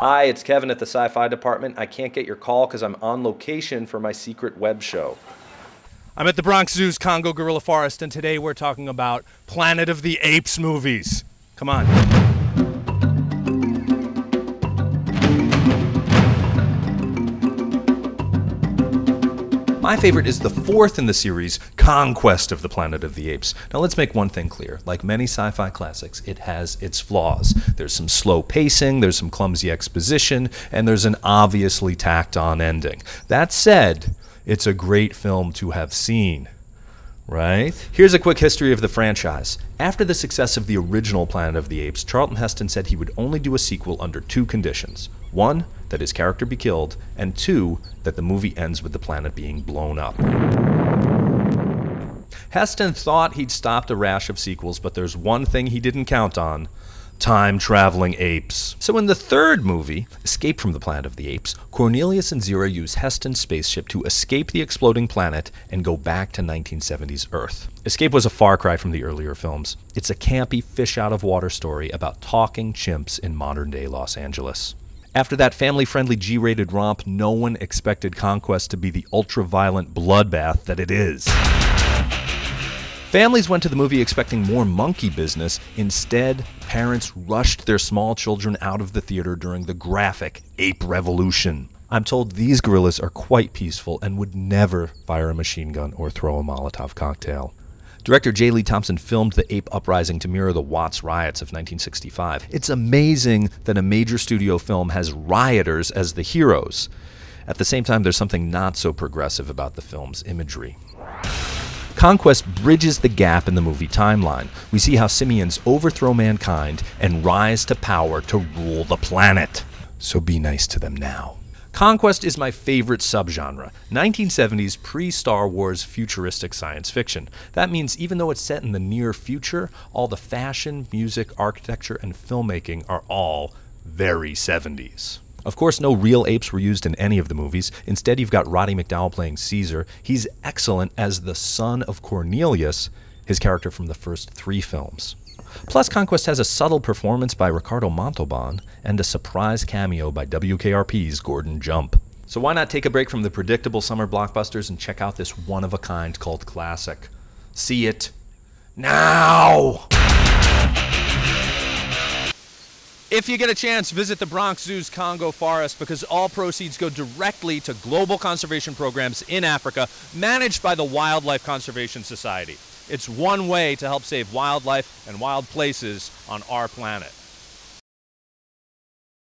Hi, it's Kevin at the Sci-Fi department. I can't get your call because I'm on location for my secret web show. I'm at the Bronx Zoo's Congo Gorilla Forest, and today we're talking about Planet of the Apes movies. Come on. My favorite is the fourth in the series, Conquest of the Planet of the Apes. Now let's make one thing clear. Like many sci-fi classics, it has its flaws. There's some slow pacing, there's some clumsy exposition, and there's an obviously tacked-on ending. That said, it's a great film to have seen. Right? Here's a quick history of the franchise. After the success of the original Planet of the Apes, Charlton Heston said he would only do a sequel under two conditions. One, that his character be killed, and two, that the movie ends with the planet being blown up. Heston thought he'd stopped a rash of sequels, but there's one thing he didn't count on: time-traveling apes. So in the third movie, Escape from the Planet of the Apes, Cornelius and Zira use Heston's spaceship to escape the exploding planet and go back to 1970s Earth. Escape was a far cry from the earlier films. It's a campy, fish-out-of-water story about talking chimps in modern-day Los Angeles. After that family-friendly G-rated romp, no one expected Conquest to be the ultra-violent bloodbath that it is. Families went to the movie expecting more monkey business. Instead, parents rushed their small children out of the theater during the graphic ape revolution. I'm told these gorillas are quite peaceful and would never fire a machine gun or throw a Molotov cocktail. Director J. Lee Thompson filmed the ape uprising to mirror the Watts riots of 1965. It's amazing that a major studio film has rioters as the heroes. At the same time, there's something not so progressive about the film's imagery. Conquest bridges the gap in the movie timeline. We see how simians overthrow mankind and rise to power to rule the planet. So be nice to them now. Conquest is my favorite subgenre, 1970s pre-Star Wars futuristic science fiction. That means even though it's set in the near future, all the fashion, music, architecture, and filmmaking are all very 70s. Of course, no real apes were used in any of the movies. Instead, you've got Roddy McDowall playing Caesar. He's excellent as the son of Cornelius, his character from the first three films. Plus, Conquest has a subtle performance by Ricardo Montalban and a surprise cameo by WKRP's Gordon Jump. So why not take a break from the predictable summer blockbusters and check out this one-of-a-kind cult classic? See it now! If you get a chance, visit the Bronx Zoo's Congo Forest because all proceeds go directly to global conservation programs in Africa managed by the Wildlife Conservation Society. It's one way to help save wildlife and wild places on our planet.